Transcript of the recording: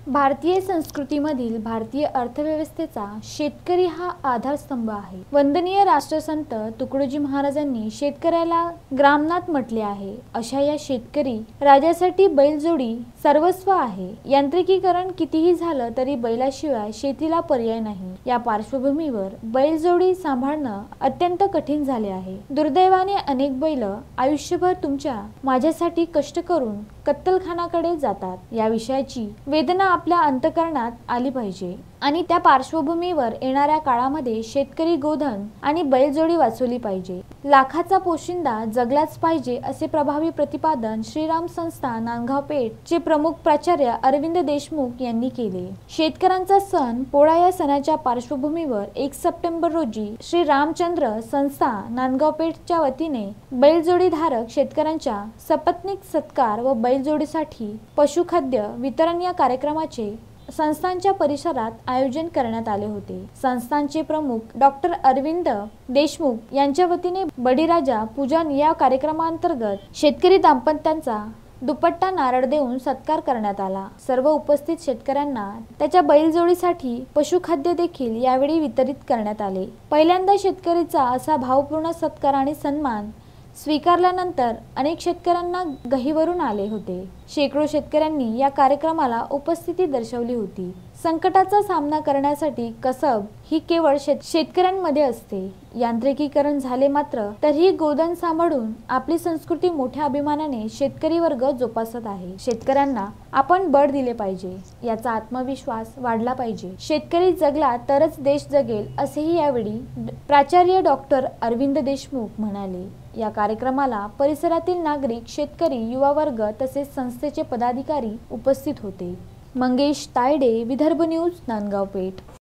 भारतीय संस्कृतीमधील भारतीय अर्थव्यवस्थेचा शेतकरी हा आधारस्तंभ आहे। वंदनीय राष्ट्रसंत तुकडोजी महाराजांनी शेतकऱ्याला ग्रामनाथ म्हटले आहे। अशा या शेतकरी राजासाठी बैलजोडी सर्वस्व आहे। यांत्रिकीकरण कितीही झालं तरी बैलाशिवाय शेतीला पर्याय नाही। या पार्श्वभूमीवर बैलजोडी सांभाळणं अत्यंत कठीण झाले आहे। दुर्दैवाने अनेक बैल आयुष्यभर तुमच्या माझ्यासाठी कष्ट करून कत्तलखानाकडे जातात। या विषयाची वेदना आपल्या अंतःकरणात आली पाहिजे आणि त्या पार्श्वभूमीवर येणाऱ्या काळामध्ये शेतकरी गोधन आणि बैलजोडी वाचवली पाहिजे। लाखाचा पोशिंदा जगलाच पाहिजे असे प्रभावी प्रतिपादन श्रीराम संस्था नांदगाव पेठ चे प्रमुख प्राचार्य अरविंद देशमुख यांनी केले। शेतकऱ्यांचा सण पोळा या सणाच्या पार्श्वभूमीवर 1 सप्टेंबर रोजी श्री रामचंद्र संस्था नांदगाव पेठच्या वतीने बैलजोडी धारक शेतकऱ्यांच्या सपत्नीक सत्कार व बैलजोडीसाठी पशुखाद्य वितरण या कार्यक्रमाचे संस्थांच्या परिसरात आयोजन करण्यात आले होते। संस्थांचे प्रमुख डॉक्टर अरविंद देशमुख यांच्या वतीने बळीराजा पूजन या कार्यक्रमांतर्गत शेतकरी दाम्पत्यांचा दुपट्टा नारळ देऊन सत्कार करण्यात आला। सर्व उपस्थित शेतकऱ्यांना त्याच्या बैलजोडीसाठी पशुखाद्य देखील यावेळी वितरित करण्यात आले। पहिल्यांदा शेतकरीचा असा भावपूर्ण सत्कार आणि सन्मान स्वीकारल्यानंतर अनेक शेतकऱ्यांना गहिवरून आले होते। शेकडो शेतकऱ्यांनी या कार्यक्रमाला उपस्थिती दर्शवली होती। संकटाचा सामना करण्यासाठी कसब ही केवळ शेतकऱ्यांमध्ये असते। यांत्रिकीकरण झाले मात्र तरीही गोधन सांभाळून आपली संस्कृती मोठ्या अभिमानाने शेतकरी वर्ग जोपासत आहे। शेतकऱ्यांना आपण बळ दिले पाहिजे, याचा आत्मविश्वास वाढला पाहिजे। शेतकरी जगला तरच देश जगेल असेही यावेळी प्राचार्य डॉक्टर अरविंद देशमुख म्हणाले। या कार्यक्रमाला परिसरातील नागरिक, शेतकरी, युवा वर्ग तसेच संस्थेचे पदाधिकारी उपस्थित होते। मंगेश तायडे, विदर्भ न्यूज, नांदगाव पेठ।